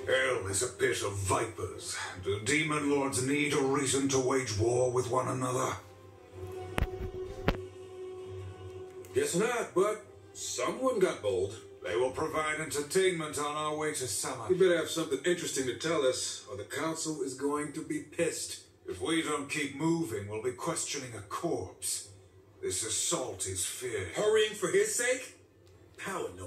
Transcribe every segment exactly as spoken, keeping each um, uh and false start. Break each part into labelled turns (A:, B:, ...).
A: Hell is a pit of vipers. Do demon lords need a reason to wage war with one another?
B: Guess not, but someone got bold.
A: They will provide entertainment on our way to summer.
B: We better have something interesting to tell us, or the council is going to be pissed.
A: If we don't keep moving, we'll be questioning a corpse. This assault is feared.
B: Hurrying for his sake? How annoying.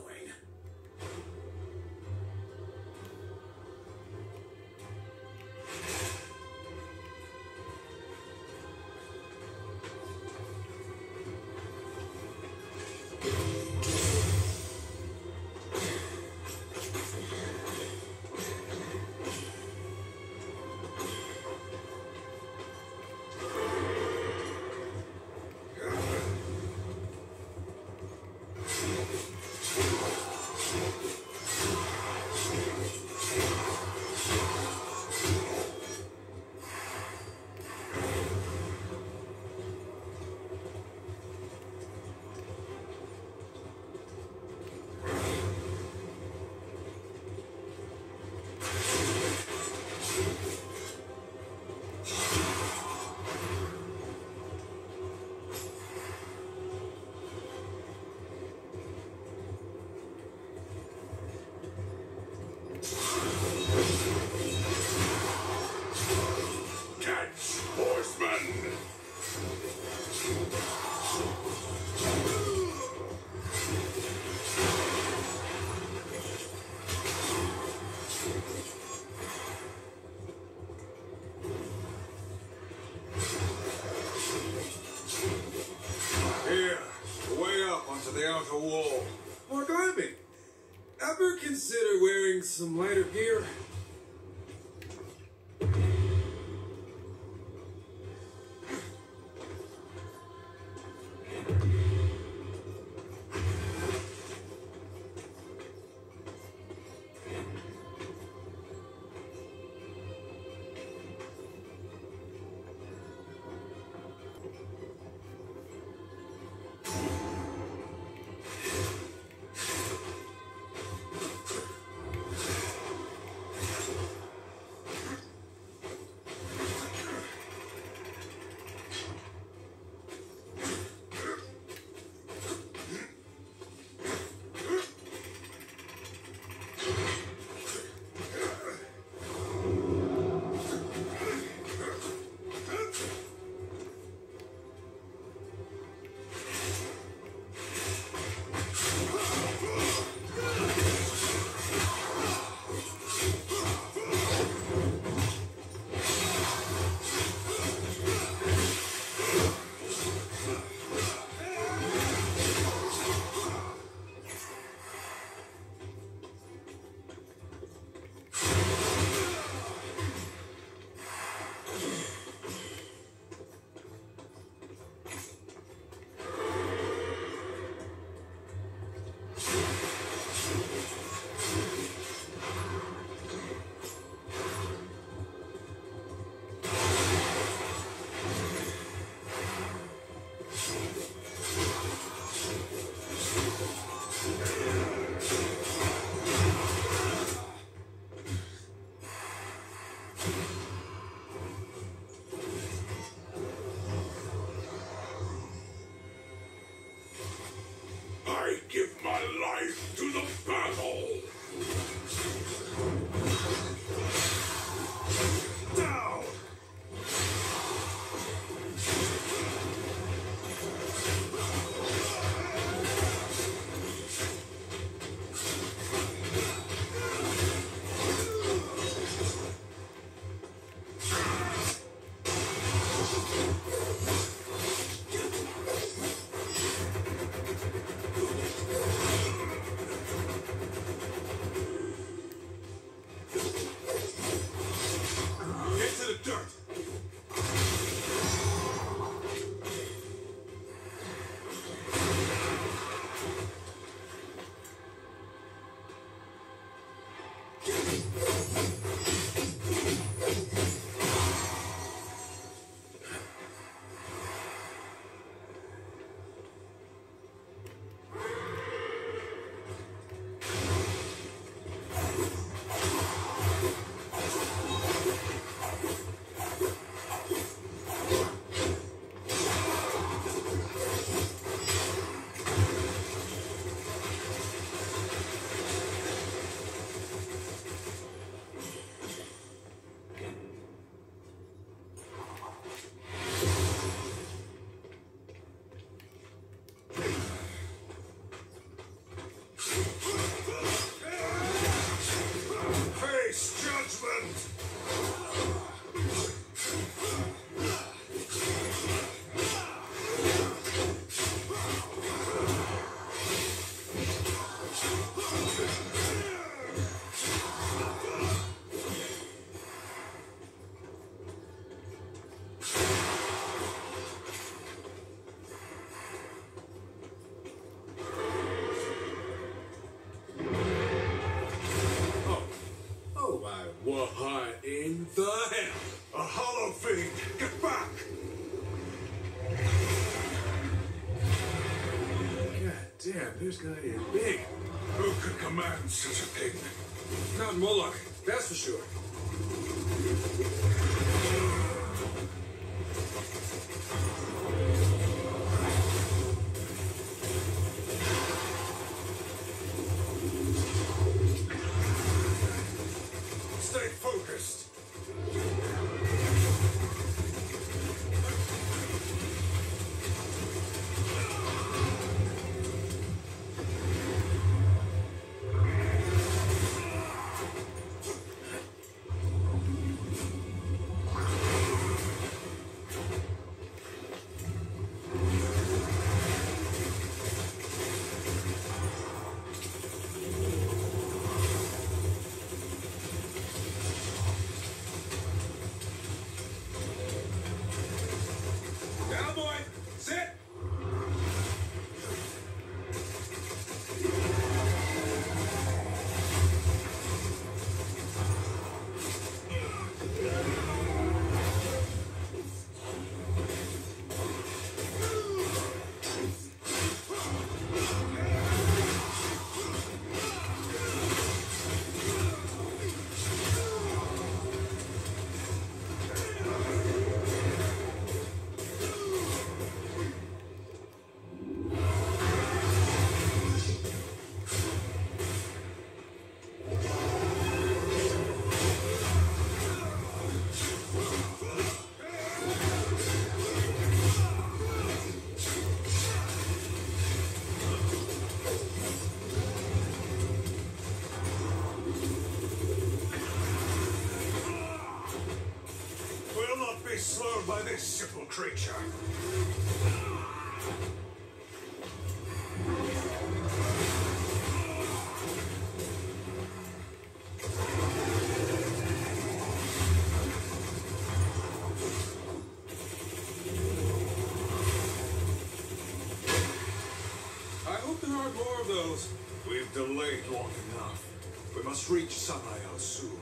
A: The outer wall.
B: More climbing. Ever consider wearing some lighter gear? What in the hell?
A: A hollow fiend! Get back!
B: God damn, this guy is big.
A: Who could command such a thing?
B: Not Moloch, that's for sure.
A: Stay focused.
B: Cowboy, sit!
A: We'll not be slowed by this simple creature.
B: I hope there aren't more of those.
A: We've delayed long enough. We must reach Samael soon.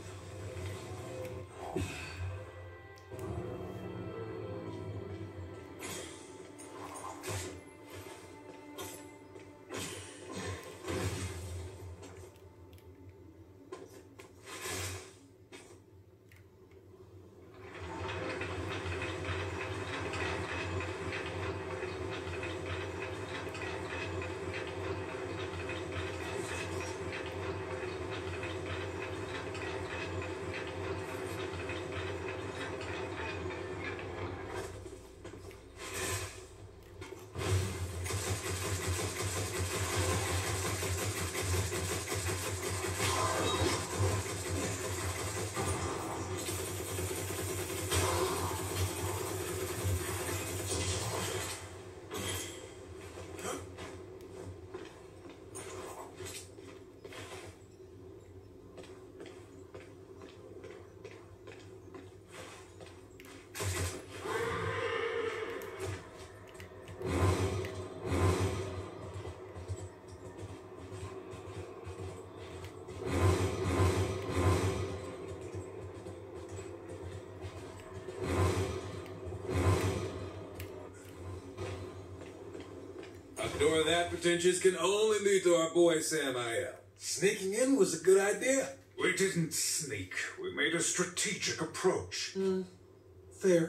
B: A door that pretentious can only lead to our boy Samael. Sneaking in was a good idea.
A: We didn't sneak. We made a strategic approach.
B: Mm, fair.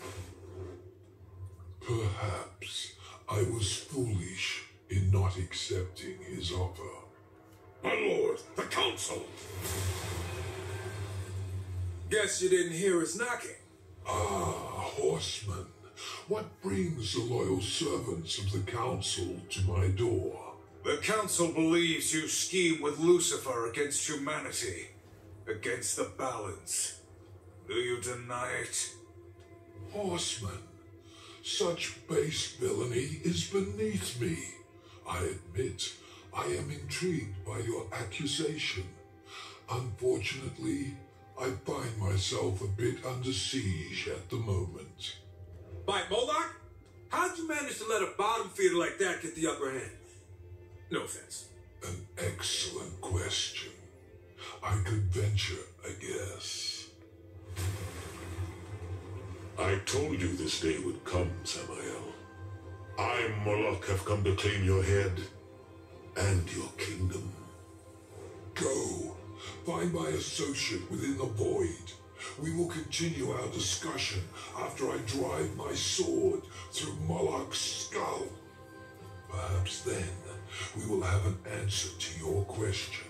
C: Perhaps I was foolish in not accepting his offer.
A: My lord, the council!
B: Guess you didn't hear us knocking.
C: Ah, horseman, what brings the loyal servants of the council to my door?
A: The council believes you scheme with Lucifer against humanity, against the balance. Do you deny it?
C: Horseman, such base villainy is beneath me. I admit I am intrigued by your accusation. Unfortunately, I find myself a bit under siege at the moment.
B: By Moloch? How'd you manage to let a bottom feeder like that get the upper hand? No offense.
C: An excellent question. I could venture a guess. I told you this day would come, Samael. I, Moloch, have come to claim your head and your kingdom. Go, find my associate within the void. We will continue our discussion after I drive my sword through Moloch's skull. Perhaps then we will have an answer to your question.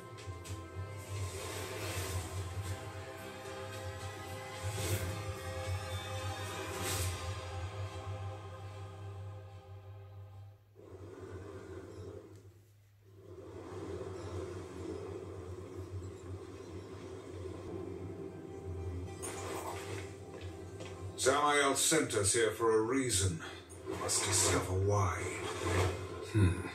A: Samael sent us here for a reason. We must discover why.
B: Hmm.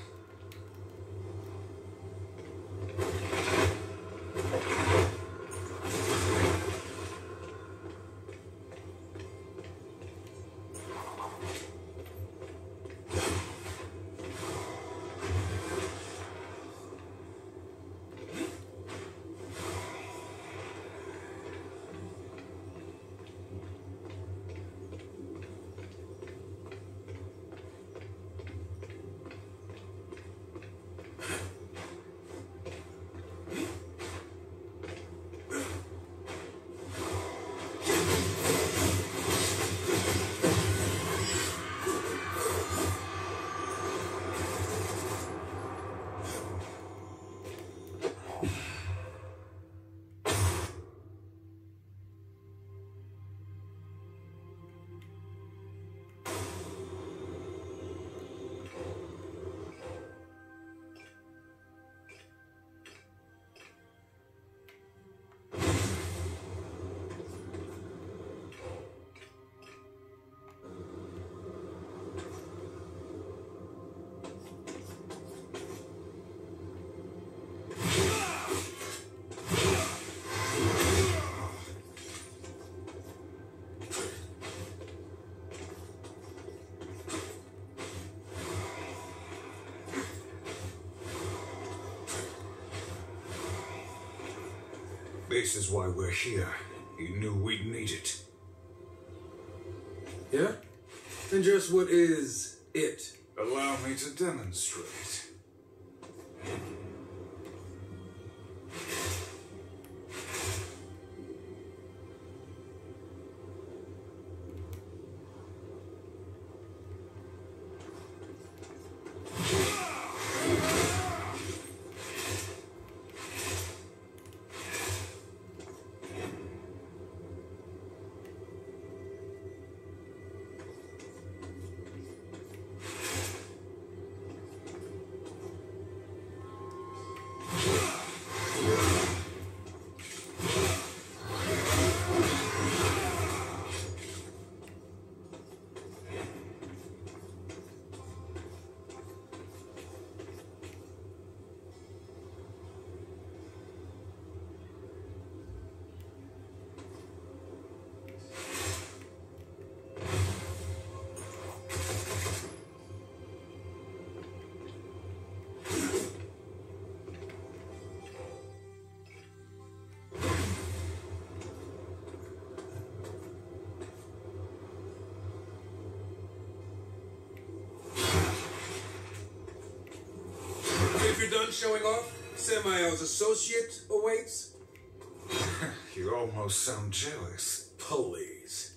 A: This is why we're here. He knew we'd need it.
B: Yeah? And just what is it?
A: Allow me to demonstrate.
B: If you're done showing off, Samael's associate awaits.
A: You almost sound jealous.
B: Please.